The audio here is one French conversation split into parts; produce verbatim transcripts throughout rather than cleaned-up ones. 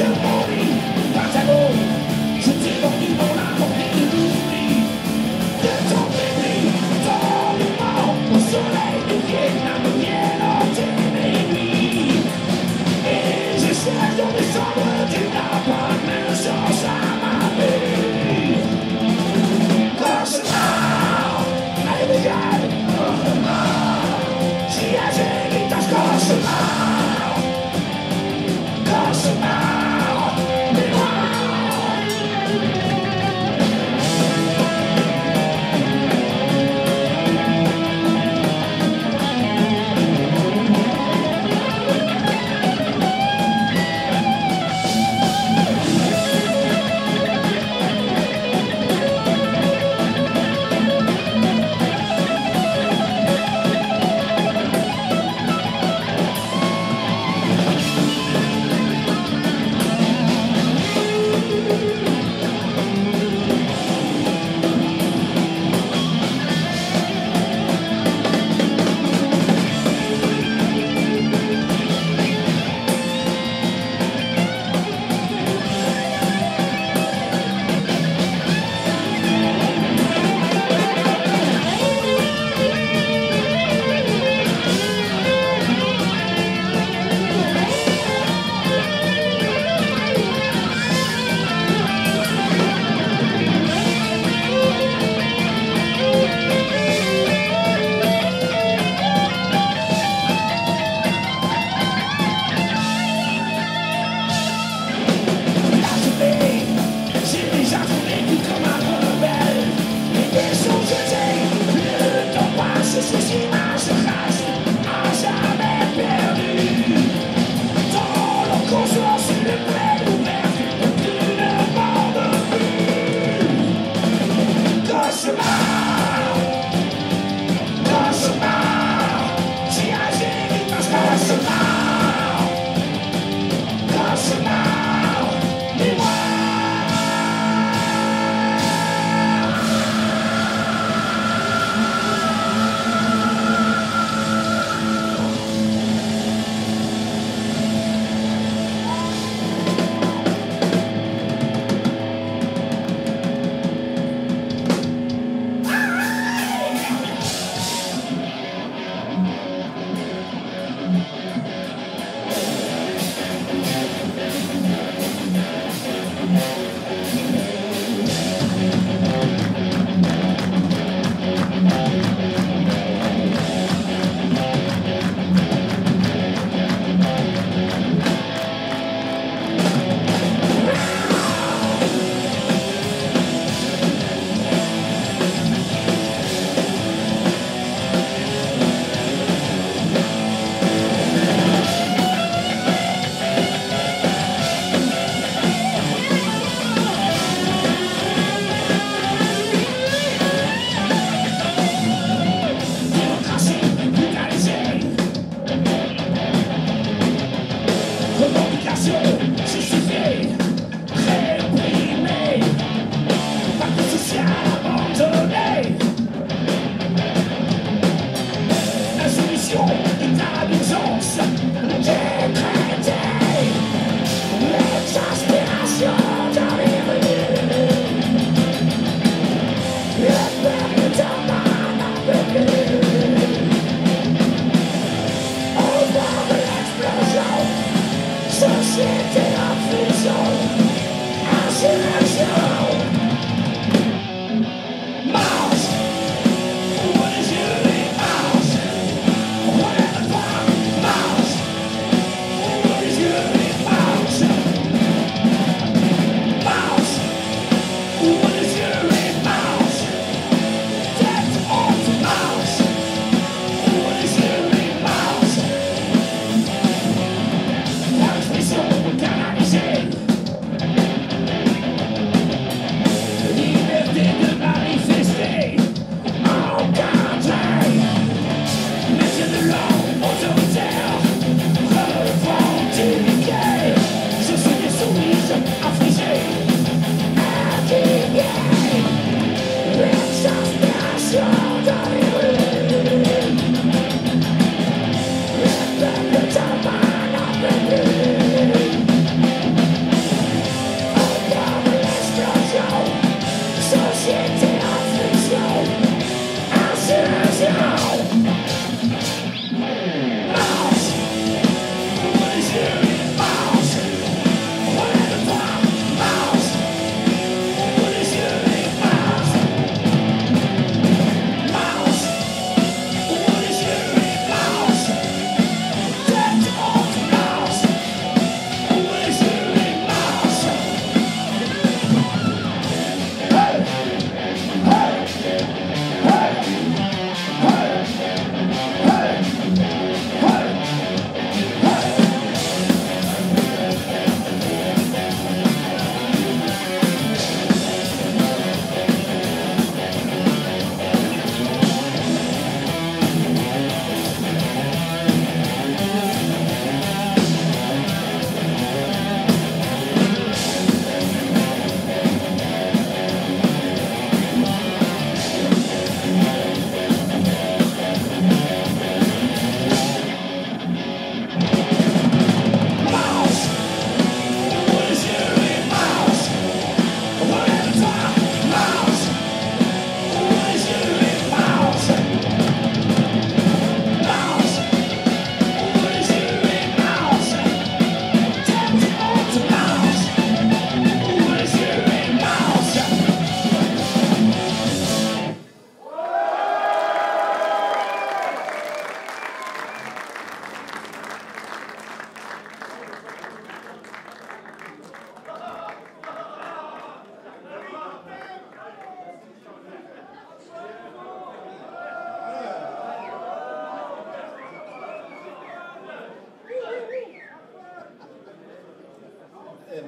Cauchemar, cauchemar.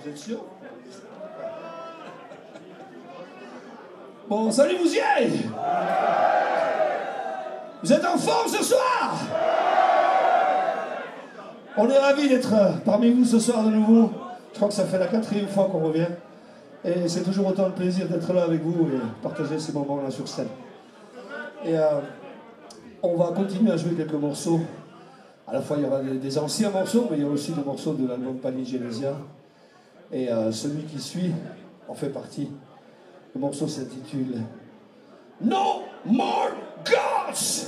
Vous êtes sûr? Bon, salut vous y êtes? Vous êtes en forme ce soir? On est ravis d'être parmi vous ce soir de nouveau. Je crois que ça fait la quatrième fois qu'on revient. Et c'est toujours autant de plaisir d'être là avec vous et partager ces moments-là sur scène. Et euh, on va continuer à jouer quelques morceaux. À la fois, il y aura des, des anciens morceaux, mais il y aura aussi des morceaux de l'album Panigenesia. Et euh, celui qui suit en fait partie. Le morceau s'intitule No More Gods!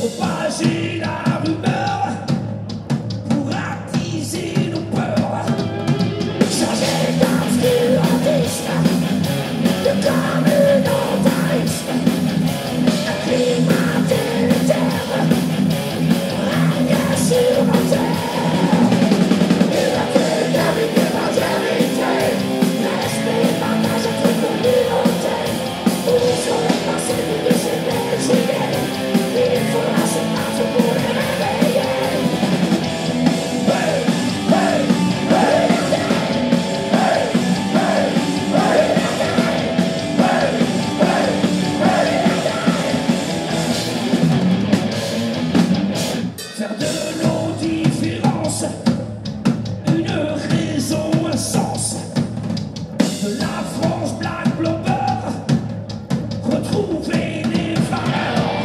propager la rumeur, pour attiser nos peurs, changer d'obscurantisme, de communautarisme, acclimater les terres, régner sur nos terres, liberté, gravité, modernité, respect, partage entre communautés, où sont les pensées de ces belles idées, il faudra se battre pour les réveiller. Hey, hey, hey, hey, hey, hey, faire de nos différences une raison, un sens, de la France Black Blober, retrouver les valeurs,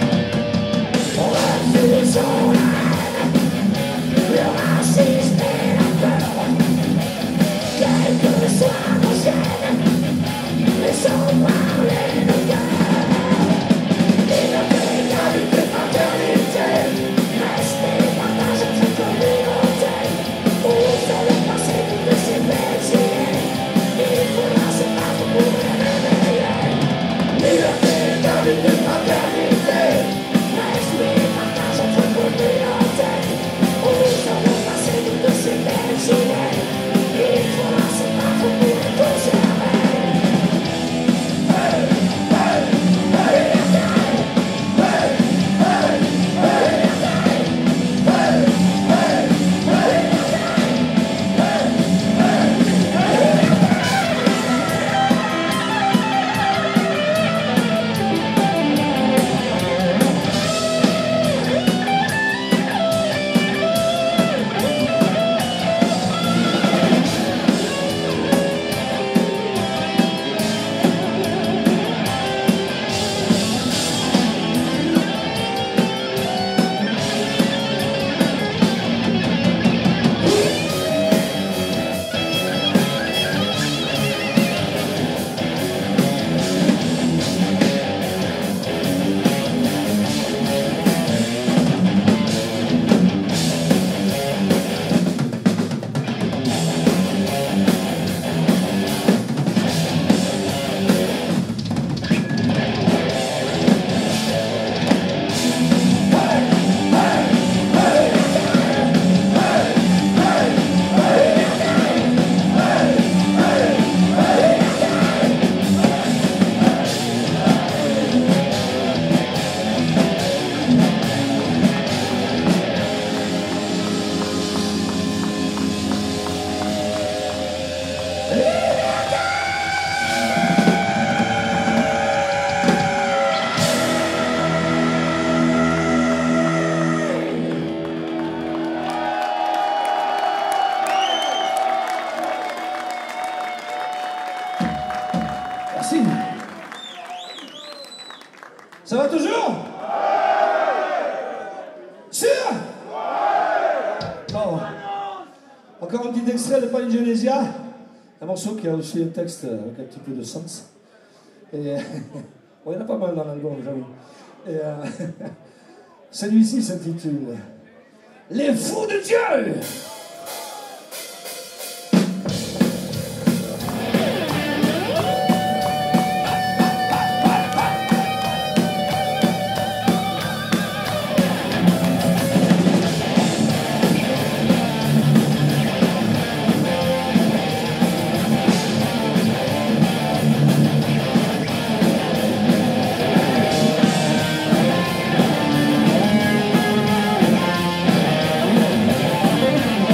refusons la haine, le racisme et la peur, quels que soient nos gènes, laissons parler nos guerres, liberté, égalité, fraternité, respect, partage entre communautés, où sont les passés de ces belles idées, il faudra se battre pour les réveiller. Liberté, égalité, fraternité, respect, partage entre communautés, où sont les passés de ces belles idées, il faudra se battre pour les conserver. Hey, hey, hey, hey, hey, hey, merci. Ça va toujours? Sûr? Bon. Encore un petit extrait de Palingenesia, un morceau qui a aussi un texte avec un petit peu de sens. Et bon, il y en a pas mal dans l'album, j'avoue. Et euh, celui-ci s'intitule Les Fous de Dieu. Thank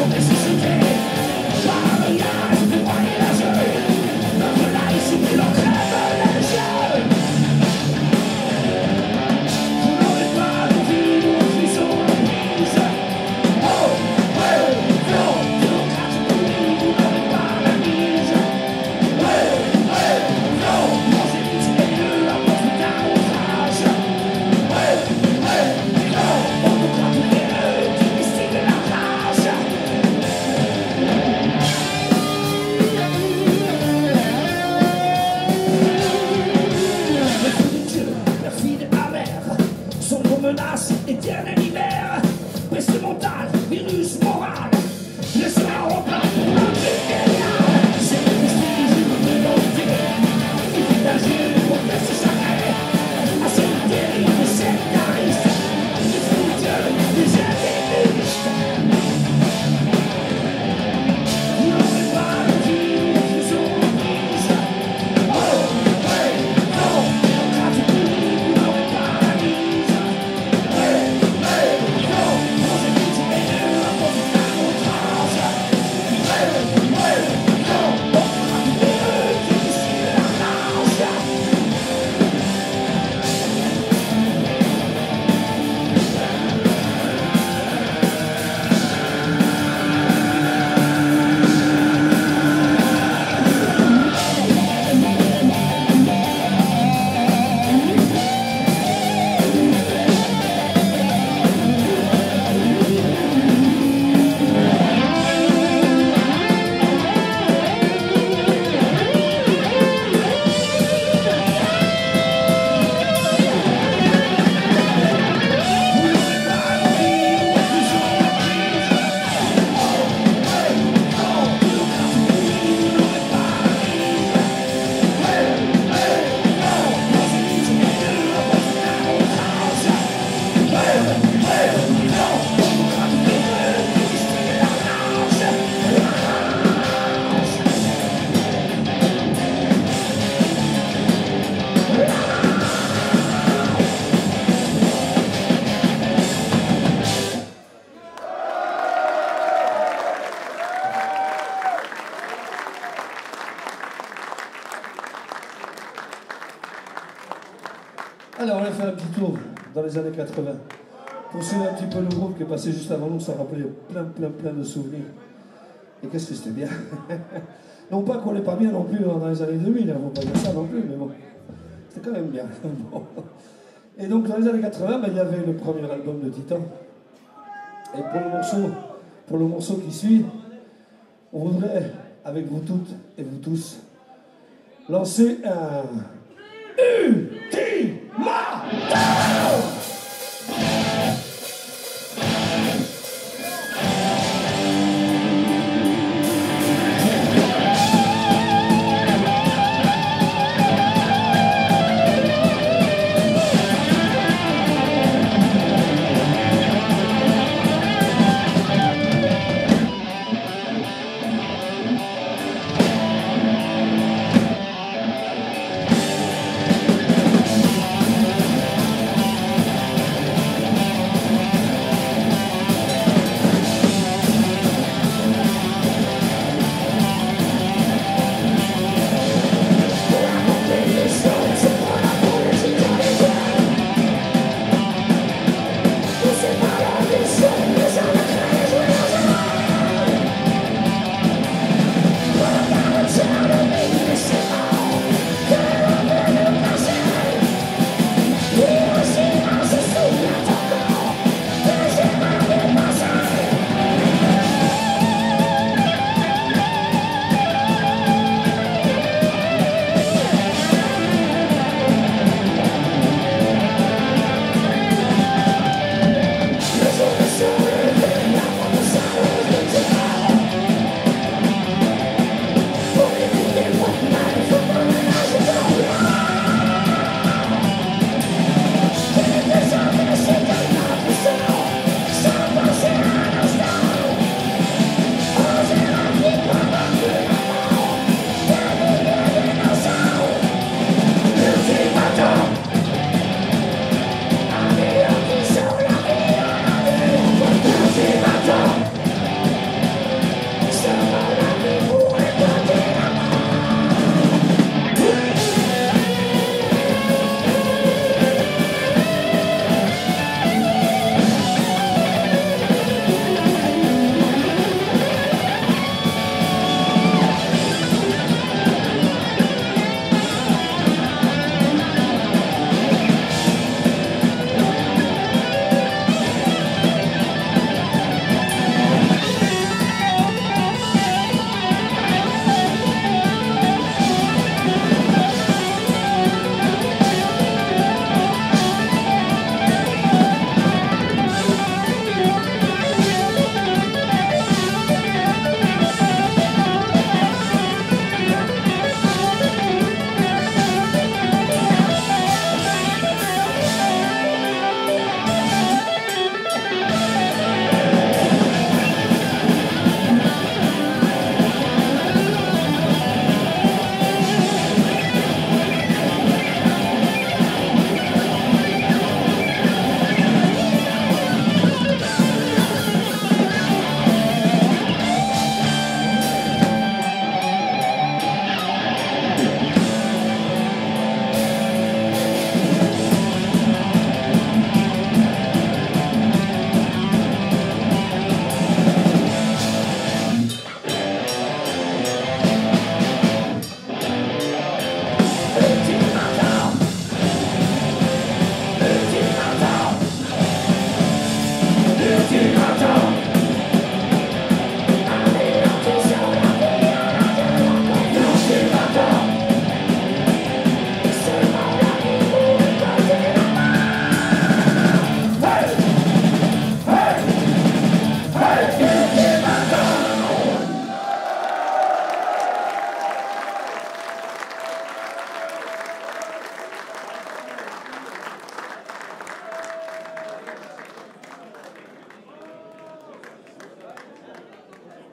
Alors on a fait un petit tour dans les années quatre-vingts. Pour suivre un petit peu le groupe qui est passé juste avant nous, ça rappelait plein, plein, plein de souvenirs. Et qu'est-ce que c'était bien. Non pas qu'on n'est pas bien non plus dans les années deux mille, il ne faut pas dire ça non plus, mais bon, c'était quand même bien. Bon. Et donc dans les années quatre-vingts, ben, il y avait le premier album de Titan. Et pour le morceau, pour le morceau qui suit, on voudrait, avec vous toutes et vous tous, lancer un ultimatum.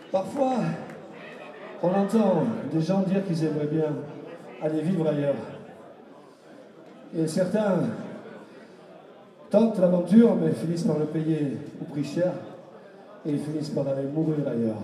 Parfois, on entend des gens dire qu'ils aimeraient bien aller vivre ailleurs. Et certains tentent l'aventure, mais finissent par le payer au prix cher, et ils finissent par aller mourir ailleurs.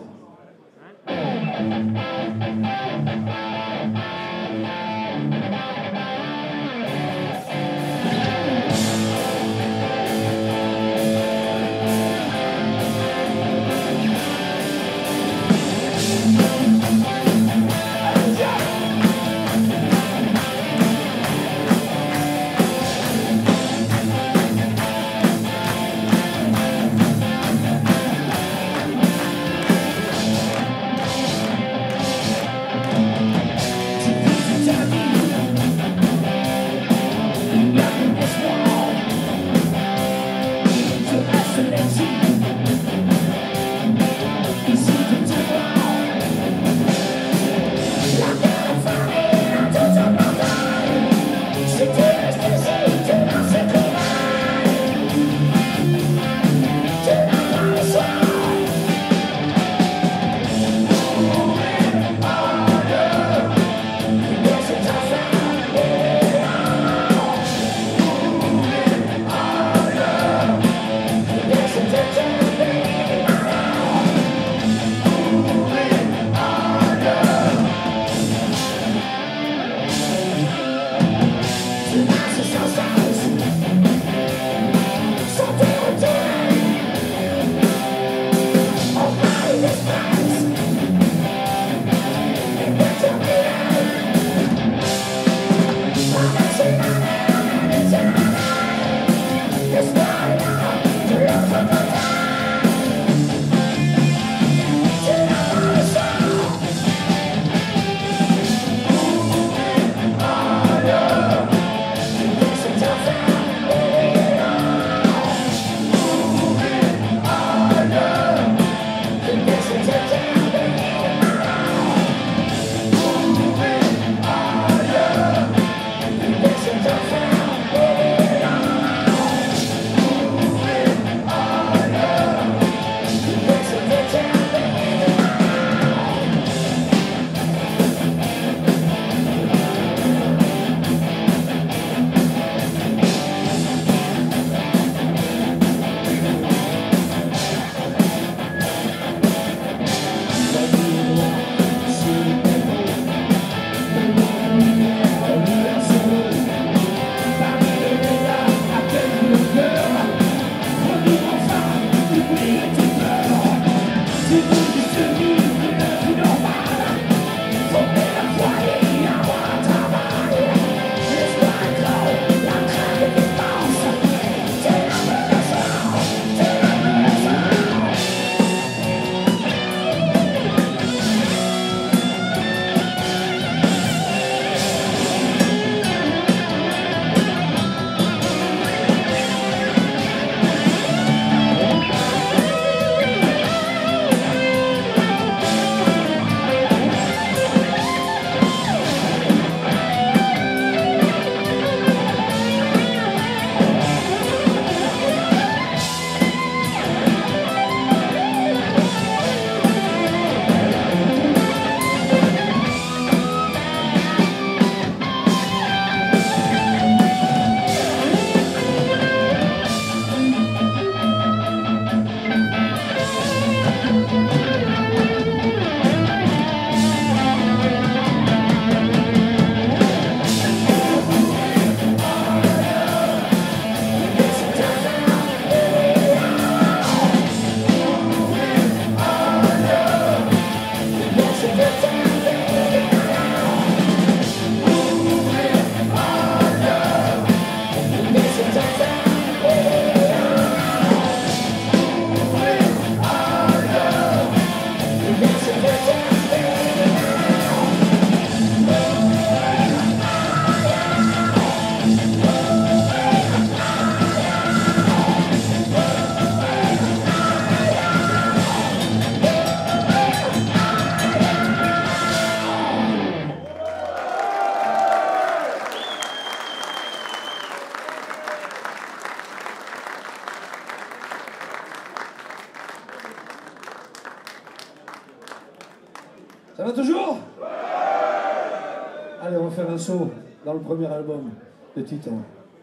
Ça va toujours? Allez, on va faire un saut dans le premier album de Titan.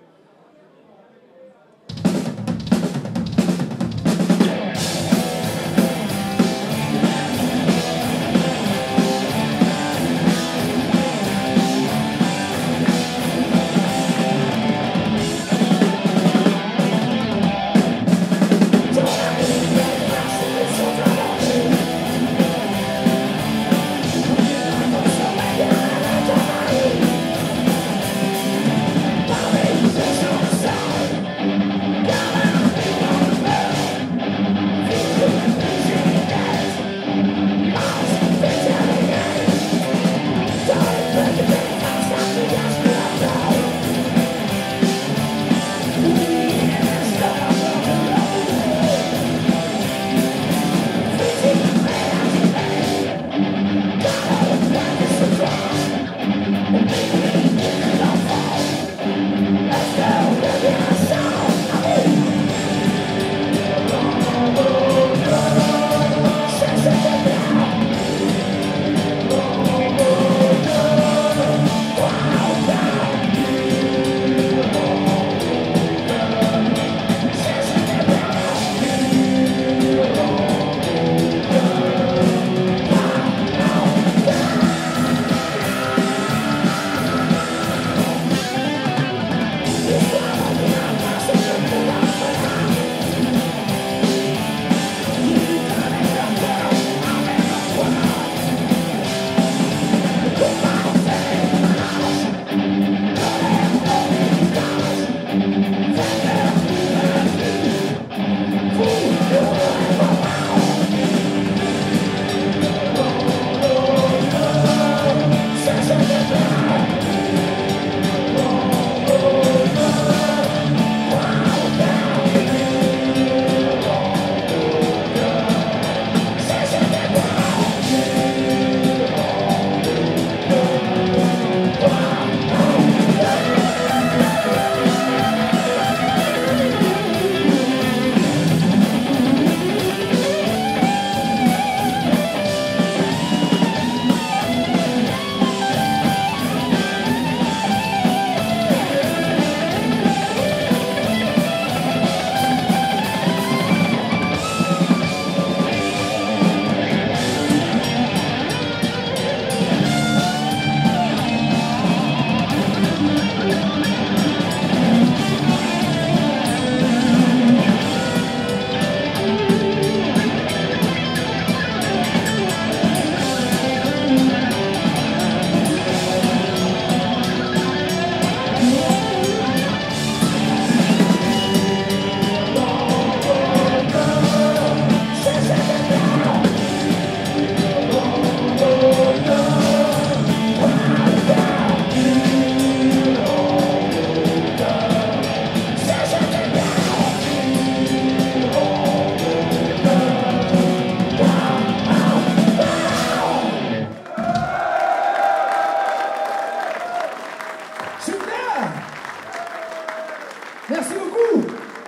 Merci beaucoup.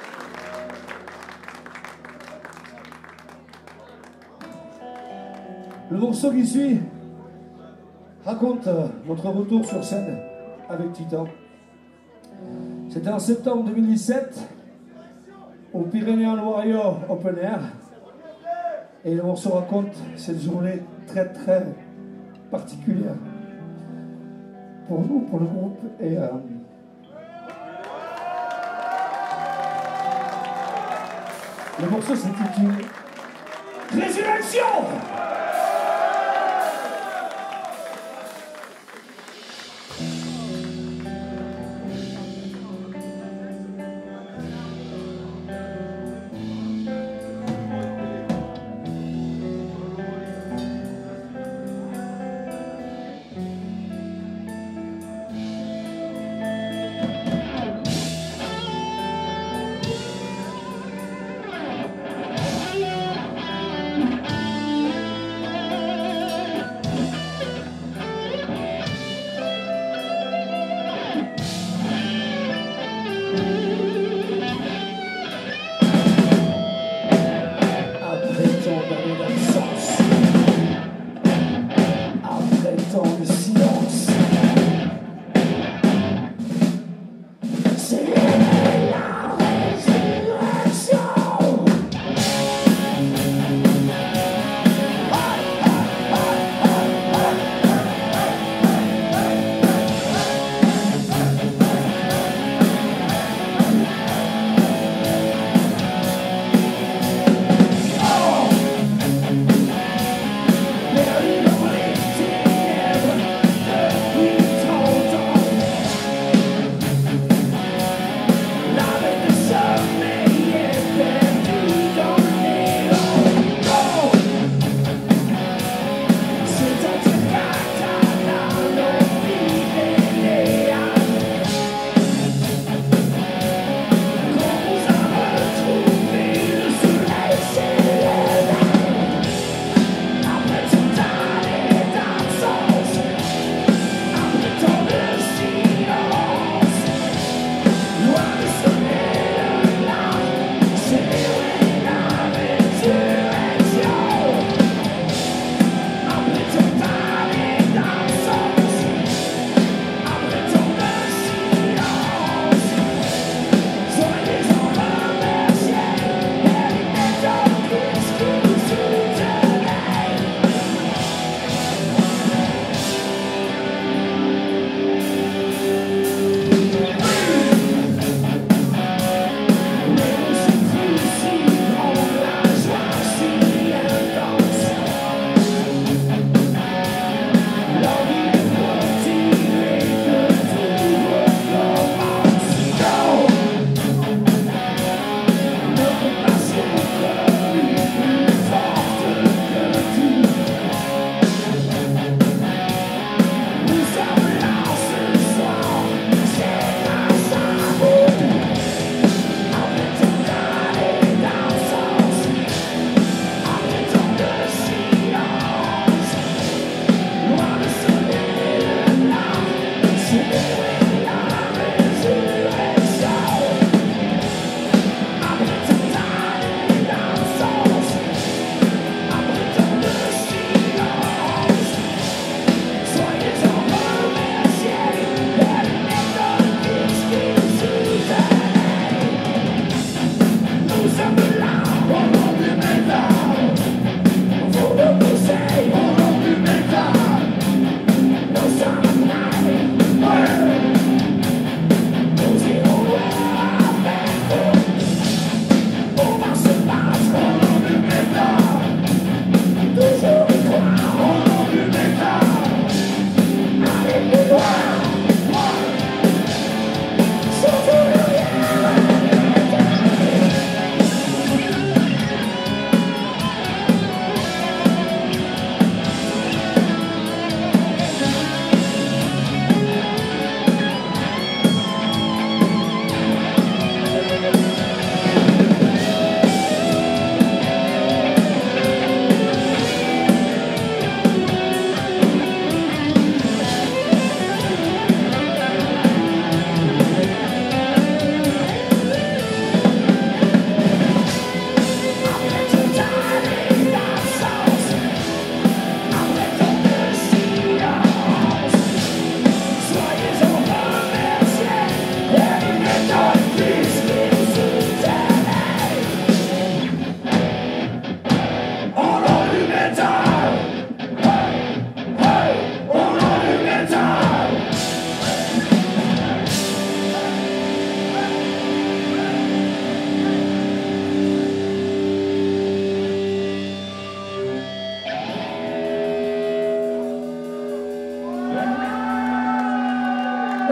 Le morceau qui suit raconte notre retour sur scène avec Titan. C'était en septembre deux mille dix-sept au Pyrénéen Warrior Open Air. Et le morceau raconte cette journée très très particulière pour nous, pour le groupe. Et euh, le morceau s'intitule Résurrection.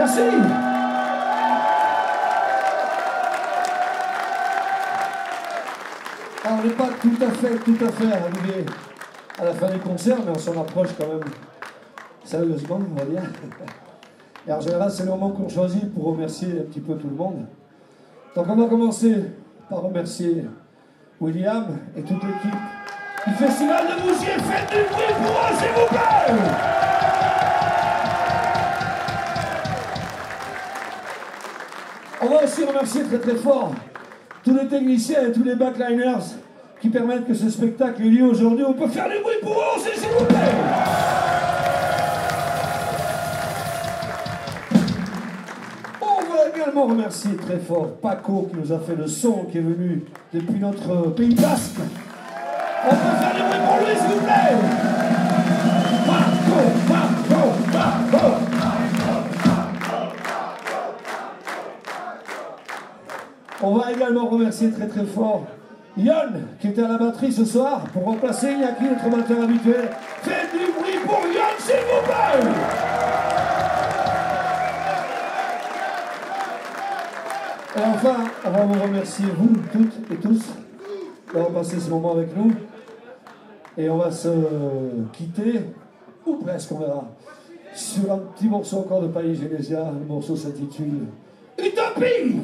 Merci. Alors, on n'est pas tout à fait, tout à fait arrivé à la fin du concert, mais on s'en approche quand même sérieusement, on va dire. Et en général, c'est le moment qu'on choisit pour remercier un petit peu tout le monde. Donc on va commencer par remercier William et toute l'équipe du Festival de Bougies. Faites du bruit pour eux, s'il vous plaît! On va aussi remercier très très fort tous les techniciens et tous les backliners qui permettent que ce spectacle ait lieu aujourd'hui. On peut faire du bruit pour eux aussi, s'il vous plaît! Également remercier très fort Paco qui nous a fait le son, qui est venu depuis notre Pays Basque. On peut faire du bruit pour lui, s'il vous plaît. Paco, Paco, Paco. On va également remercier très très fort Yann qui était à la batterie ce soir pour remplacer Yaki, notre batteur habituel. Faites du bruit pour Yann, s'il vous plaît. Et enfin, on va vous remercier, vous, toutes et tous, d'avoir passé ce moment avec nous. Et on va se quitter, ou presque, on verra, sur un petit morceau encore de Païs Genesia. Le morceau s'intitule Utopie!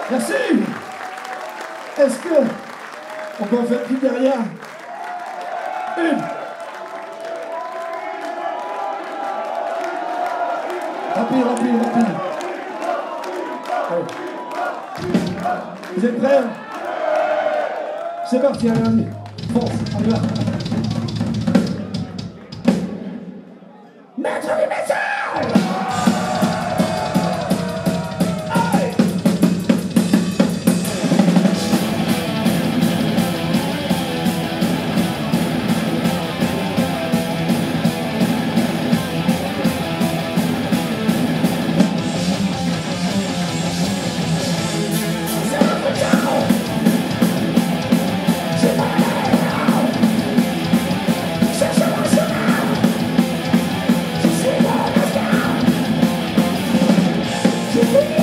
Merci. Est-ce que on peut en faire plus derrière? Une. Rapide, rapide, rapide. Allez. Vous êtes prêts? C'est parti, allez, allez. Force, on y va. Maître du message! Thank you.